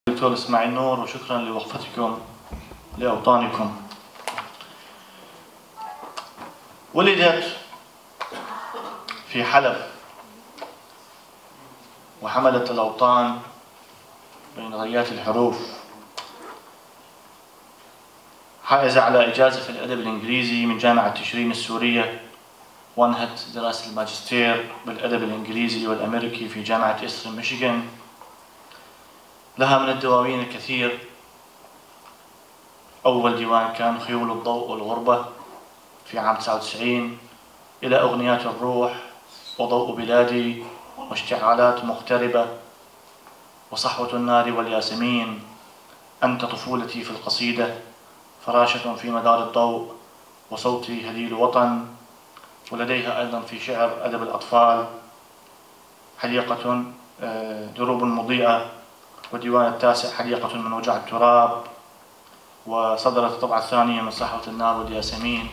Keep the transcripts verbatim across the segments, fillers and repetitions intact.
دكتور إسماعيل نور، وشكرا لوقفتكم لأوطانكم. ولدت في حلب وحملت الأوطان بين غيات الحروف، حائزة على إجازة في الأدب الإنجليزي من جامعة تشرين السورية، وأنهت دراسة الماجستير بالأدب الإنجليزي والأمريكي في جامعة إيسترن ميشيغان. لها من الدواوين الكثير. أول ديوان كان خيول الضوء والغربة في عام تسعة وتسعين، إلى أغنيات الروح وضوء بلادي واشتعالات مغتربة وصحوة النار والياسمين، أنت طفولتي في القصيدة، فراشة في مدار الضوء، وصوتي هليل وطن. ولديها أيضا في شعر أدب الأطفال حديقة دروب مضيئة، وديوان التاسع حديقة من وجع التراب، وصدرت الطبعة الثانية من صحوة النار والياسمين.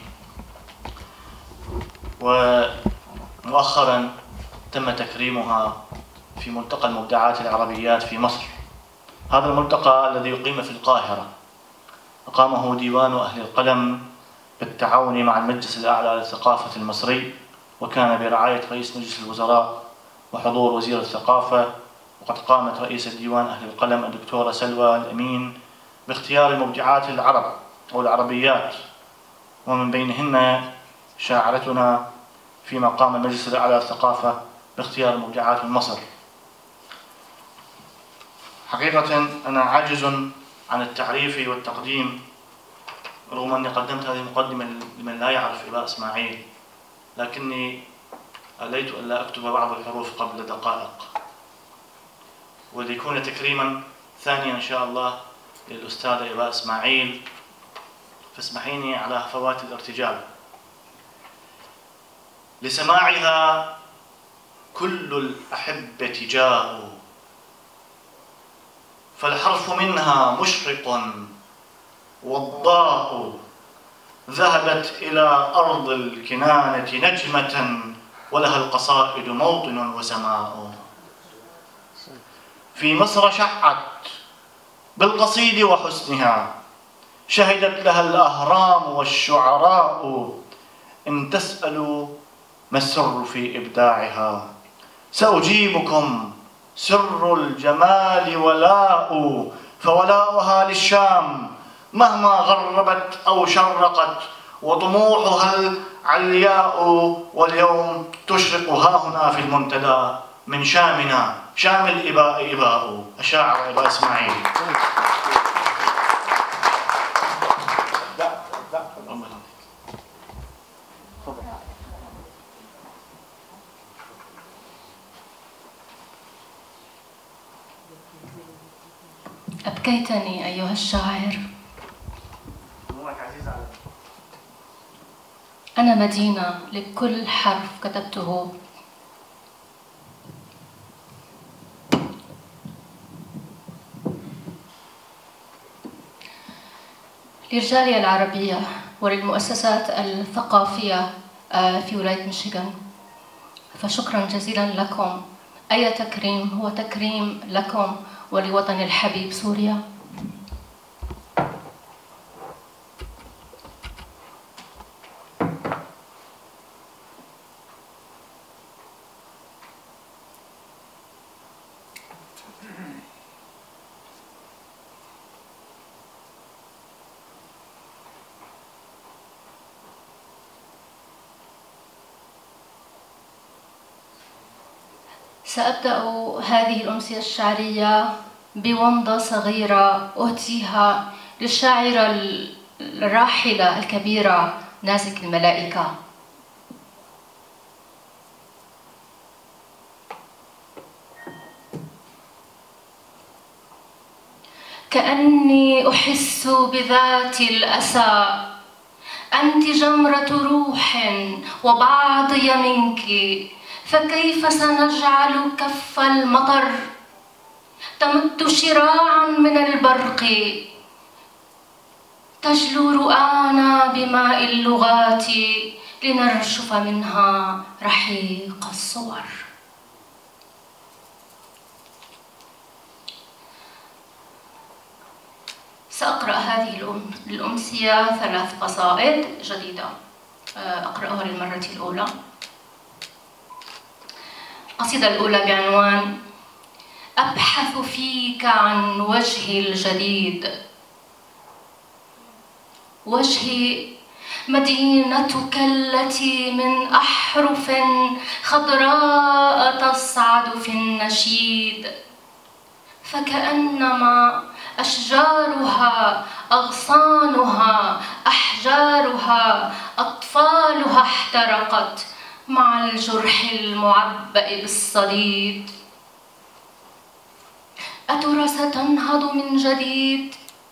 ومؤخرا تم تكريمها في ملتقى المبدعات العربيات في مصر. هذا الملتقى الذي يقيم في القاهرة أقامه ديوان أهل القلم بالتعاون مع المجلس الأعلى للثقافة المصري، وكان برعاية رئيس مجلس الوزراء وحضور وزير الثقافة. وقد قامت رئيسة ديوان أهل القلم الدكتورة سلوى الأمين باختيار المبدعات العرب أو العربيات، ومن بينهن شاعرتنا، فيما قام المجلس الأعلى للثقافة باختيار المبدعات من مصر. حقيقة أنا عاجز عن التعريف والتقديم، رغم أني قدمت هذه المقدمة لمن لا يعرف إباء إسماعيل، لكني أليت أن لا أكتب بعض الحروف قبل دقائق، وليكون تكريما ثانيا إن شاء الله للأستاذة إباء إسماعيل، فاسمحيني على هفوات الارتجال. لسماعها كل الأحبة جاءوا، فالحرف منها مشرق والضاء ذهبت إلى أرض الكنانة نجمة، ولها القصائد موطن وسماء. في مصر شعت بالقصيد وحسنها، شهدت لها الأهرام والشعراء. إن تسألوا ما السر في إبداعها، سأجيبكم سر الجمال ولاء. فولاؤها للشام مهما غربت أو شرقت، وطموحها العلياء. واليوم تشرق ها هنا في المنتدى من شامنا، شام الإباء إباء. الشاعر إباء إسماعيل. أبكيتني أيها الشاعر، أنا مدينة لكل حرف كتبته. لرجالي العربية وللمؤسسات الثقافية في ولاية ميشيغان، فشكرا جزيلا لكم. أي تكريم هو تكريم لكم ولوطن الحبيب سوريا. سأبدأ هذه الأمسية الشعرية بومضة صغيرة أهديها للشاعرة الراحلة الكبيرة نازك الملائكة. كأني أحس بذات الأسى، أنت جمرة روح وبعضي منك، فكيف سنجعل كف المطر تمد شراعا من البرق، تجلو رؤانا بماء اللغات، لنرشف منها رحيق الصور. سأقرأ هذه الأمسية ثلاث قصائد جديدة أقرأها للمرة الأولى. القصيدة الأولى بعنوان أبحث فيك عن وجهي الجديد. وجهي مدينتك التي من أحرف خضراء تصعد في النشيد، فكأنما أشجارها أغصانها أحجارها أطفالها احترقت مع الجرح المعبأ بالصديد. أترى ستنهض من جديد؟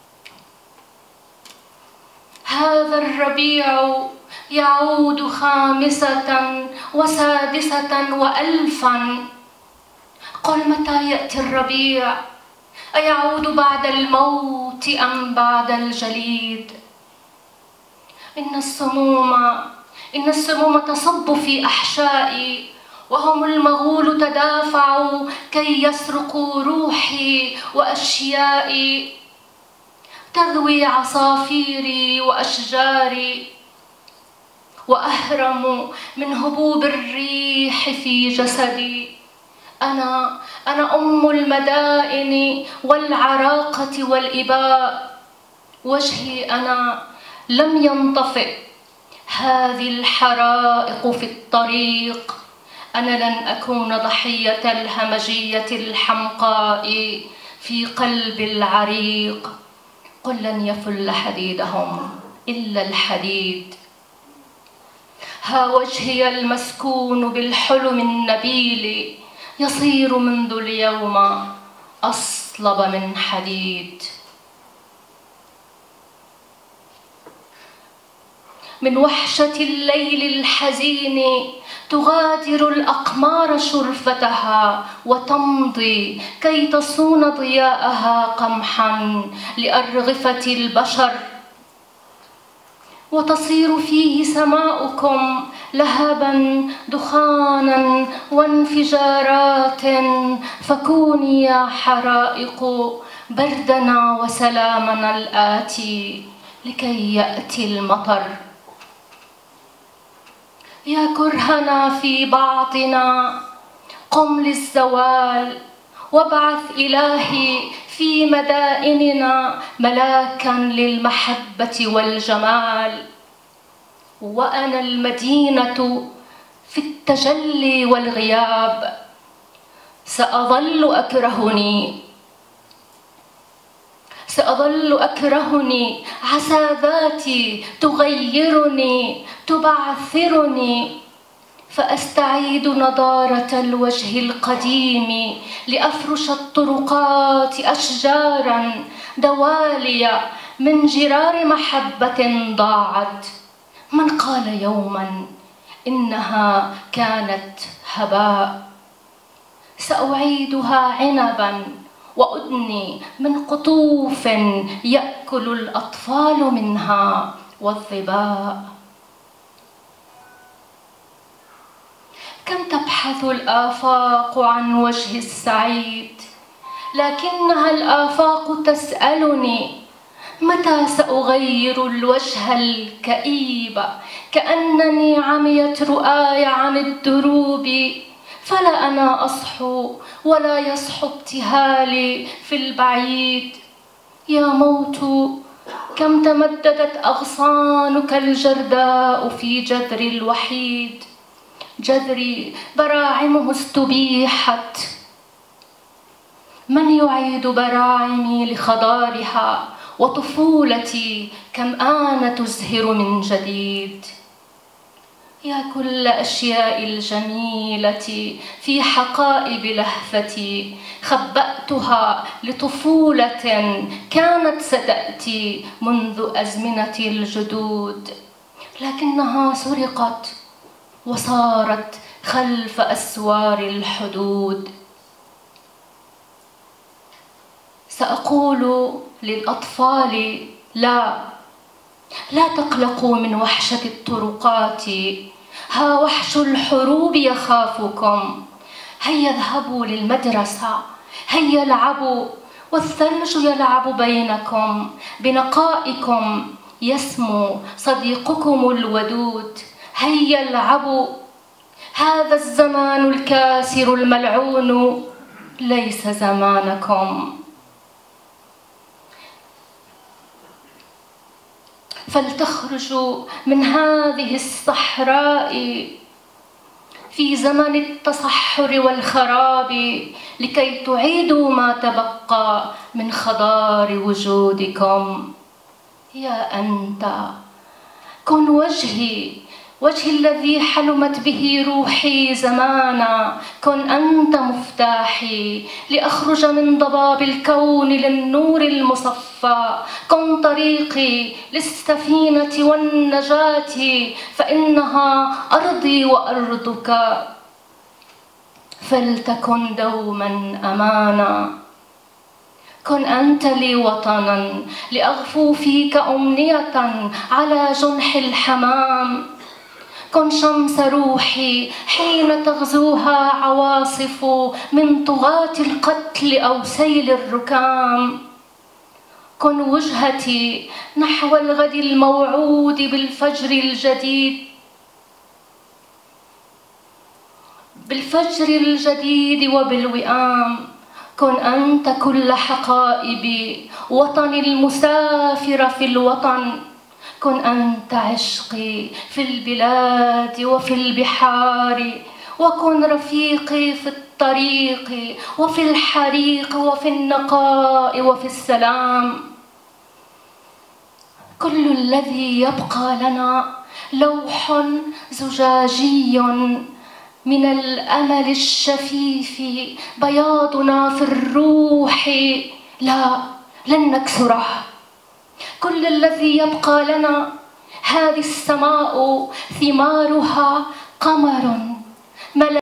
هذا الربيع يعود خامسة وسادسة وألفا. قل متى يأتي الربيع؟ أيعود بعد الموت أم بعد الجليد؟ إن السموم إن السموم تصب في أحشائي، وهم المغول تدافعوا كي يسرقوا روحي وأشيائي. تذوي عصافيري وأشجاري، وأهرم من هبوب الريح في جسدي. أنا أنا أم المدائن والعراقة والإباء. وجهي أنا لم ينطفئ، هذه الحرائق في الطريق. أنا لن أكون ضحية الهمجية الحمقاء في قلب العريق. قل لن يفل حديدهم إلا الحديد. ها وجهي المسكون بالحلم النبيل يصير منذ اليوم أصلب من حديد. من وحشة الليل الحزين تغادر الأقمار شرفتها وتمضي كي تصون ضياءها قمحا لأرغفة البشر، وتصير فيه سماؤكم لهبا دخانا وانفجارات. فكوني يا حرائق بردنا وسلامنا الآتي لكي يأتي المطر. يا كرهنا في بعضنا قم للزوال، وابعث إلهي في مدائننا ملاكا للمحبة والجمال. وأنا المدينة في التجلي والغياب، سأظل أكرهني سأظل أكرهني عسى ذاتي تغيرني تبعثرني. فأستعيد نضارة الوجه القديم لأفرش الطرقات أشجارا دوالي من جرار محبة ضاعت. من قال يوما إنها كانت هباء؟ سأعيدها عنبا وأدني من قطوف يأكل الأطفال منها والظباء. كم تبحث الآفاق عن وجه السعيد، لكنها الآفاق تسألني متى سأغير الوجه الكئيب. كأنني عميت رؤاي عن الدروب، فلا أنا أصحو ولا يصحو ابتهالي في البعيد. يا موت كم تمددت أغصانك الجرداء في جذري الوحيد. جذري براعمه استبيحت، من يعيد براعمي لخضارها؟ وطفولتي كم آن تزهر من جديد. يا كل أشياء الجميلة في حقائب لهفتي، خبأتها لطفولة كانت ستأتي منذ أزمنة الجدود، لكنها سرقت وصارت خلف أسوار الحدود. سأقول للأطفال لا لا تقلقوا من وحشة الطرقات، ها وحش الحروب يخافكم. هيا اذهبوا للمدرسة، هيا العبوا والثلج يلعب بينكم بنقائكم، يسمو صديقكم الودود. هيا العبوا، هذا الزمان الكاسر الملعون ليس زمانكم. فلتخرجوا من هذه الصحراء في زمن التصحر والخراب، لكي تعيدوا ما تبقى من خضار وجودكم. يا أنت، كن وجهي، وجهي الذي حلمت به روحي زمانا. كن أنت مفتاحي لأخرج من ضباب الكون للنور المصفى. كن طريقي للسفينة والنجاة، فإنها أرضي وأرضك. فلتكن دوما أمانا. كن أنت لي وطنا لأغفو فيك أمنية على جنح الحمام. كن شمس روحي حين تغزوها عواصف من طغاة القتل أو سيل الركام. كن وجهتي نحو الغد الموعود بالفجر الجديد، بالفجر الجديد وبالوئام. كن أنت كل حقائبي، وطني المسافر في الوطن. كن أنت عشقي في البلاد وفي البحار، وكن رفيقي في الطريق وفي الحريق وفي النقاء وفي السلام. كل الذي يبقى لنا لوح زجاجي من الأمل الشفيف، بياضنا في الروح لا لن نكسره. كل الذي يبقى لنا هذه السماء ثمارها قمر